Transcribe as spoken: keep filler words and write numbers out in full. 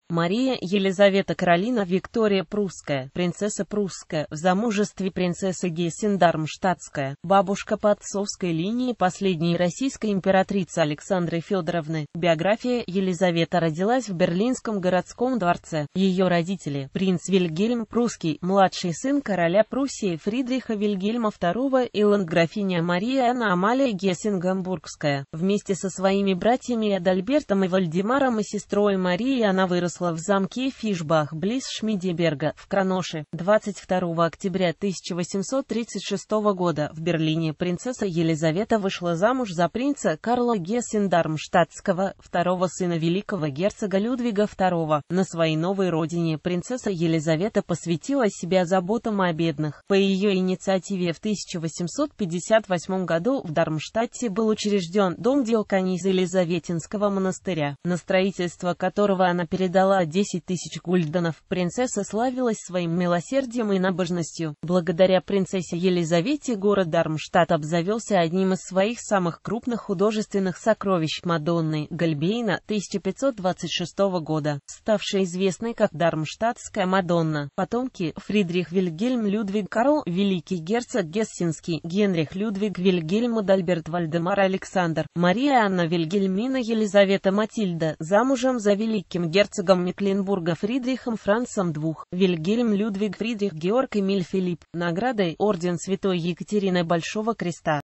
Мария Елизавета Каролина Виктория Прусская, принцесса Прусская, в замужестве принцесса Гессен-Дармштадтская, бабушка по отцовской линии последней российской императрицы Александры Федоровны. Биография: Елизавета родилась в Берлинском городском дворце. Ее родители: принц Вильгельм Прусский, младший сын короля Пруссии Фридриха Вильгельма второго, и ландграфиня Мария Анна Амалия Гессен-Гамбургская. Вместе со своими братьями Адальбертом и Вальдемаром и сестрой Марией она выросла в замке Фишбах близ Шмидеберга, в Краноше. двадцать второго октября тысяча восемьсот тридцать шестого года в Берлине принцесса Елизавета вышла замуж за принца Карла Гессен-Дармштадтского, второго сына великого герцога Людвига второго. На своей новой родине принцесса Елизавета посвятила себя заботам о бедных. По ее инициативе в тысяча восемьсот пятьдесят восьмом году в Дармштадте был учрежден дом диаконис Елизаветинского монастыря, на строительство которого она передала десять тысяч гульденов. Принцесса славилась своим милосердием и набожностью. Благодаря принцессе Елизавете город Дармштадт обзавелся одним из своих самых крупных художественных сокровищ — Мадонной Гольбейна тысяча пятьсот двадцать шестого года, ставшей известной как Дармштадтская Мадонна. Потомки: Фридрих Вильгельм Людвиг Карл, великий герцог Гессенский, Генрих Людвиг Вильгельм Адальберт Вальдемар Александр, Мария Анна Вильгельмина Елизавета Матильда, замужем за великим герцогом Мекленбурга Фридрихом Францем вторым, Вильгельм Людвиг Фридрих Георг Эмиль Филипп. Наградой: орден Святой Екатерины Большого Креста.